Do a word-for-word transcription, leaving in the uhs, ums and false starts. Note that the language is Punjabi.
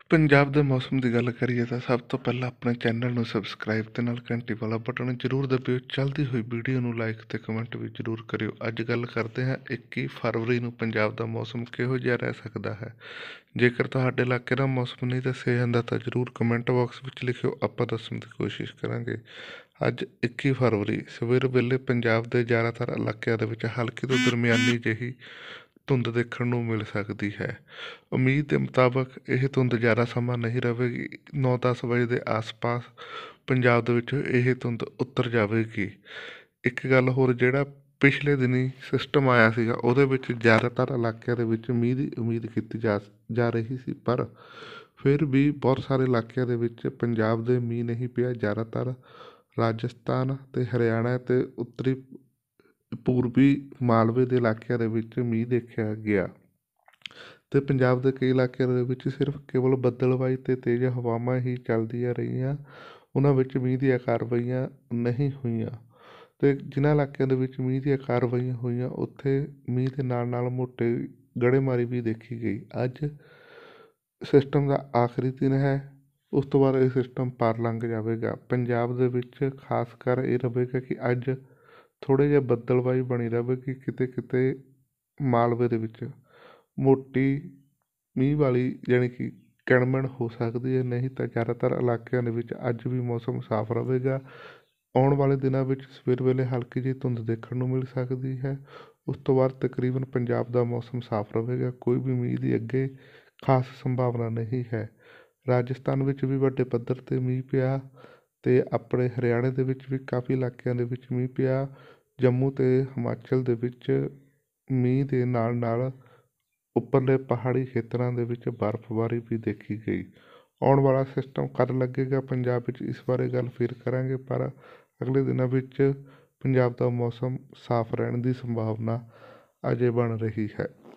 ਪੰਜਾਬ ਦੇ ਮੌਸਮ ਦੀ ਗੱਲ ਕਰੀਏ ਤਾਂ ਸਭ ਤੋਂ ਪਹਿਲਾਂ ਆਪਣੇ ਚੈਨਲ ਨੂੰ ਸਬਸਕ੍ਰਾਈਬ ਤੇ ਨਾਲ ਘੰਟੀ ਵਾਲਾ ਬਟਨ ਜ਼ਰੂਰ ਦਬਿਓ। ਚੱਲਦੀ ਹੋਈ ਵੀਡੀਓ ਨੂੰ ਲਾਈਕ ਤੇ ਕਮੈਂਟ ਵੀ ਜ਼ਰੂਰ ਕਰਿਓ। ਅੱਜ ਗੱਲ ਕਰਦੇ ਹਾਂ ਇੱਕੀ ਫਰਵਰੀ ਨੂੰ ਪੰਜਾਬ ਦਾ ਮੌਸਮ ਕਿਹੋ ਜਿਹਾ ਰਹਿ ਸਕਦਾ ਹੈ। ਜੇਕਰ ਤੁਹਾਡੇ ਇਲਾਕੇ ਦਾ ਮੌਸਮ ਨਹੀਂ ਦੱਸਿਆ ਜਾਂਦਾ ਤਾਂ ਜ਼ਰੂਰ ਕਮੈਂਟ ਬਾਕਸ ਵਿੱਚ ਲਿਖਿਓ, ਆਪਾਂ ਦੱਸਣ ਦੀ ਕੋਸ਼ਿਸ਼ ਕਰਾਂਗੇ। ਅੱਜ ਇੱਕੀ ਫਰਵਰੀ ਸਵੇਰ ਵੇਲੇ ਪੰਜਾਬ ਦੇ ਜ਼ਿਆਦਾਤਰ ਇਲਾਕਿਆਂ ਦੇ ਵਿੱਚ ਹਲਕੀ ਤੋਂ ਦਰਮਿਆਨੀ ਜਿਹੀ ਧੁੰਦ ਦੇਖਣ ਨੂੰ ਮਿਲ ਸਕਦੀ ਹੈ। ਉਮੀਦ ਦੇ ਮੁਤਾਬਕ ਇਹ ਧੁੰਦ ਜ਼ਿਆਦਾ ਸਮਾਂ ਨਹੀਂ ਰਹੇਗੀ। ਨੌ ਦਸ ਵਜੇ ਦੇ ਆਸ-ਪਾਸ ਪੰਜਾਬ ਦੇ ਵਿੱਚ ਇਹ ਧੁੰਦ ਉਤਰ ਜਾਵੇਗੀ। ਇੱਕ ਗੱਲ ਹੋਰ, ਜਿਹੜਾ ਪਿਛਲੇ ਦਿਨੀ ਸਿਸਟਮ ਆਇਆ ਸੀਗਾ ਉਹਦੇ ਵਿੱਚ ਜ਼ਿਆਦਾਤਰ ਇਲਾਕਿਆਂ ਦੇ ਵਿੱਚ ਮੀਂਹ ਦੀ ਉਮੀਦ ਕੀਤੀ ਜਾ ਜਾ ਰਹੀ ਸੀ, ਪਰ ਫਿਰ ਵੀ ਬਹੁਤ ਸਾਰੇ ਇਲਾਕਿਆਂ ਦੇ ਵਿੱਚ ਪੰਜਾਬ ਦੇ ਮੀਂਹ ਨਹੀਂ ਪਿਆ। ਜ਼ਿਆਦਾਤਰ ਰਾਜਸਥਾਨ ਅਤੇ ਹਰਿਆਣਾ ਅਤੇ ਉੱਤਰੀ ਪੂਰਬੀ ਮਾਲਵੇ ਦੇ ਇਲਾਕਿਆਂ ਦੇ ਵਿੱਚ ਮੀਂਹ ਦੇਖਿਆ ਗਿਆ ਅਤੇ ਪੰਜਾਬ ਦੇ ਕਈ ਇਲਾਕਿਆਂ ਦੇ ਵਿੱਚ ਸਿਰਫ ਕੇਵਲ ਬੱਦਲਬਾਈ ਅਤੇ ਤੇਜ਼ ਹਵਾਵਾਂ ਹੀ ਚੱਲਦੀਆਂ ਰਹੀਆਂ, ਉਹਨਾਂ ਵਿੱਚ ਮੀਂਹ ਦੀਆਂ ਕਾਰਵਾਈਆਂ ਨਹੀਂ ਹੋਈਆਂ। ਅਤੇ ਜਿਨ੍ਹਾਂ ਇਲਾਕਿਆਂ ਦੇ ਵਿੱਚ ਮੀਂਹ ਦੀਆਂ ਕਾਰਵਾਈਆਂ ਹੋਈਆਂ ਉੱਥੇ ਮੀਂਹ ਦੇ ਨਾਲ ਨਾਲ ਮੋਟੇ ਗੜੇਮਾਰੀ ਵੀ ਦੇਖੀ ਗਈ। ਅੱਜ ਸਿਸਟਮ ਦਾ ਆਖਰੀ ਦਿਨ ਹੈ, ਉਸ ਤੋਂ ਬਾਅਦ ਇਹ ਸਿਸਟਮ ਪਾਰ ਲੰਘ ਜਾਵੇਗਾ। ਪੰਜਾਬ ਦੇ ਵਿੱਚ ਖਾਸ ਕਰ ਇਹ ਰਹੇਗਾ ਕਿ ਅੱਜ ਥੋੜ੍ਹੇ ਜਿਹੇ ਬੱਦਲਬਾਈ ਬਣੀ ਰਹੇਗੀ। ਕਿਤੇ ਕਿਤੇ ਮਾਲਵੇ ਦੇ ਵਿੱਚ ਮੋਟੀ ਮੀਂਹ ਵਾਲੀ ਯਾਨੀ ਕਿ ਕਿਣਮਿਣ ਹੋ ਸਕਦੀ ਹੈ, ਨਹੀਂ ਤਾਂ ਜ਼ਿਆਦਾਤਰ ਇਲਾਕਿਆਂ ਦੇ ਵਿੱਚ ਅੱਜ ਵੀ ਮੌਸਮ ਸਾਫ਼ ਰਹੇਗਾ। ਆਉਣ ਵਾਲੇ ਦਿਨਾਂ ਵਿੱਚ ਸਵੇਰ ਵੇਲੇ ਹਲਕੀ ਜਿਹੀ ਧੁੰਦ ਦੇਖਣ ਨੂੰ ਮਿਲ ਸਕਦੀ ਹੈ। ਉਸ ਤੋਂ ਬਾਅਦ ਤਕਰੀਬਨ ਪੰਜਾਬ ਦਾ ਮੌਸਮ ਸਾਫ਼ ਰਹੇਗਾ। ਕੋਈ ਵੀ ਮੀਂਹ ਦੀ ਅੱਗੇ ਖਾਸ ਸੰਭਾਵਨਾ ਨਹੀਂ ਹੈ। ਰਾਜਸਥਾਨ ਵਿੱਚ ਵੀ ਵੱਡੇ ਪੱਧਰ 'ਤੇ ਮੀਂਹ ਪਿਆ ਅਤੇ ਆਪਣੇ ਹਰਿਆਣੇ ਦੇ ਵਿੱਚ ਵੀ ਕਾਫੀ ਇਲਾਕਿਆਂ ਦੇ ਵਿੱਚ ਮੀਂਹ ਪਿਆ। ਜੰਮੂ ਅਤੇ ਹਿਮਾਚਲ ਦੇ ਵਿੱਚ ਮੀਂਹ ਦੇ ਨਾਲ ਨਾਲ ਉੱਪਰਲੇ ਪਹਾੜੀ ਖੇਤਰਾਂ ਦੇ ਵਿੱਚ ਬਰਫ਼ਬਾਰੀ ਵੀ ਦੇਖੀ ਗਈ। ਆਉਣ ਵਾਲਾ ਸਿਸਟਮ ਕਦ ਲੱਗੇਗਾ ਪੰਜਾਬ ਵਿੱਚ, ਇਸ ਬਾਰੇ ਗੱਲ ਫਿਰ ਕਰਾਂਗੇ, ਪਰ ਅਗਲੇ ਦਿਨਾਂ ਵਿੱਚ ਪੰਜਾਬ ਦਾ ਮੌਸਮ ਸਾਫ਼ ਰਹਿਣ ਦੀ ਸੰਭਾਵਨਾ ਅਜੇ ਬਣ ਰਹੀ ਹੈ।